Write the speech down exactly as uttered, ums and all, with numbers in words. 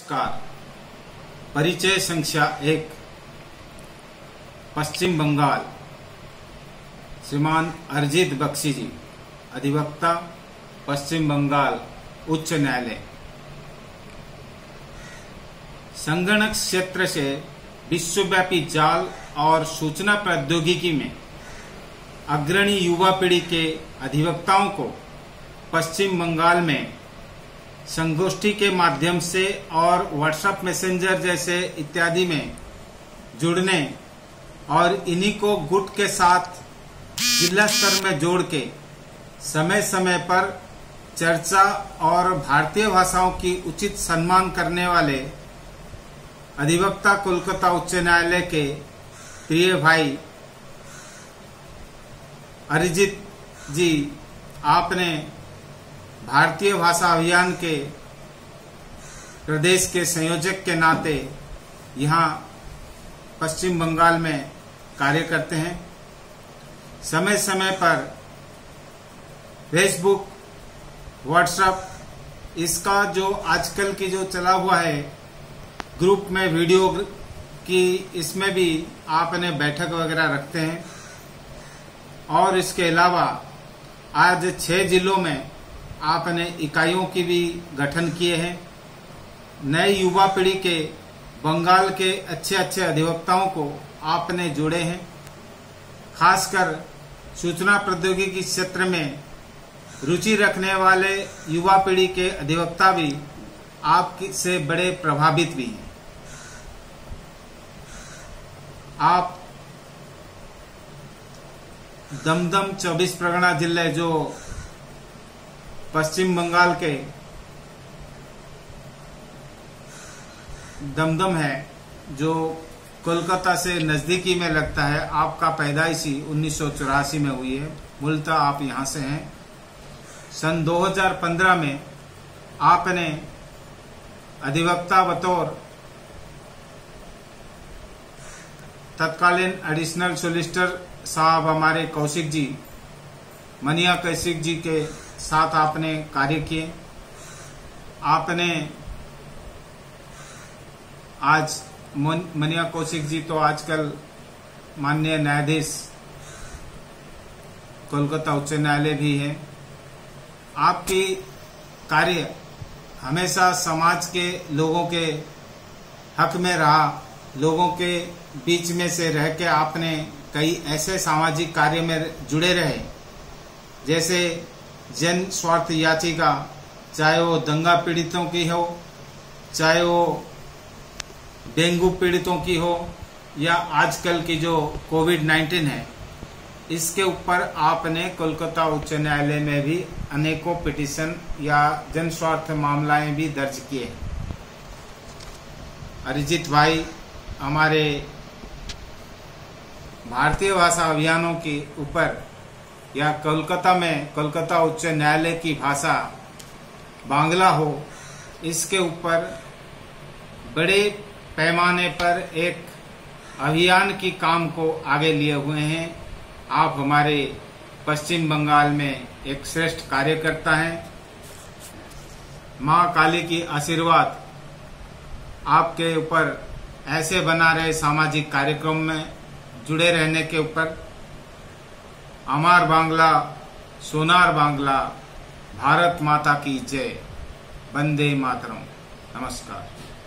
नमस्कार। परिचय संख्या एक। पश्चिम बंगाल, श्रीमान अरिजीत बख्शी जी, अधिवक्ता, पश्चिम बंगाल उच्च न्यायालय। संगणक क्षेत्र से विश्वव्यापी जाल और सूचना प्रौद्योगिकी में अग्रणी युवा पीढ़ी के अधिवक्ताओं को पश्चिम बंगाल में संगोष्ठी के माध्यम से और व्हाट्सएप मैसेंजर जैसे इत्यादि में जुड़ने और इन्हीं को गुट के साथ जिला स्तर में जोड़ के समय समय पर चर्चा और भारतीय भाषाओं की उचित सम्मान करने वाले अधिवक्ता कोलकाता उच्च न्यायालय के प्रिय भाई अरिजीत जी, आपने भारतीय भाषा अभियान के प्रदेश के संयोजक के नाते यहाँ पश्चिम बंगाल में कार्य करते हैं। समय समय पर फेसबुक, व्हाट्सएप, इसका जो आजकल की जो चला हुआ है ग्रुप में वीडियो की, इसमें भी आपने बैठक वगैरह रखते हैं। और इसके अलावा आज छह जिलों में आपने इकाइयों की भी गठन किए हैं। नए युवा पीढ़ी के बंगाल के अच्छे अच्छे अधिवक्ताओं को आपने जोड़े हैं। खासकर सूचना प्रौद्योगिकी क्षेत्र में रुचि रखने वाले युवा पीढ़ी के अधिवक्ता भी आपसे बड़े प्रभावित भी हैं। आप दमदम चौबीस परगना जिले जो पश्चिम बंगाल के दमदम है, जो कोलकाता से नजदीकी में लगता है, आपका पैदाइशी उन्नीस सौ चौरासी में हुई है। मूलतः आप यहां से हैं। सन दो हज़ार पंद्रह में आपने अधिवक्ता बतौर तत्कालीन एडिशनल सोलिसिटर साहब हमारे कौशिक जी, मनिया कौशिक जी के साथ आपने कार्य किए। आपने आज मनिया कौशिक जी तो आजकल माननीय न्यायाधीश कोलकाता उच्च न्यायालय भी है। आपकी कार्य हमेशा समाज के लोगों के हक में रहा। लोगों के बीच में से रह के आपने कई ऐसे सामाजिक कार्य में जुड़े रहे, जैसे जन स्वार्थ याचिका, चाहे वो दंगा पीड़ितों की हो, चाहे वो डेंगू पीड़ितों की हो, या आजकल की जो कोविड नाइन्टीन है, इसके ऊपर आपने कोलकाता उच्च न्यायालय में भी अनेकों पिटीशन या जन स्वार्थ मामलाएं भी दर्ज किए हैं। अरिजीत भाई हमारे भारतीय भाषा अभियानों के ऊपर या कोलकाता में कोलकाता उच्च न्यायालय की भाषा बांग्ला हो, इसके ऊपर बड़े पैमाने पर एक अभियान की काम को आगे लिए हुए हैं। आप हमारे पश्चिम बंगाल में एक श्रेष्ठ कार्यकर्ता हैं। माँ काली की आशीर्वाद आपके ऊपर ऐसे बना रहे, सामाजिक कार्यक्रम में जुड़े रहने के ऊपर। अमार बांग्ला, सोनार बांग्ला, भारत माता की जय, वंदे मातरम। नमस्कार।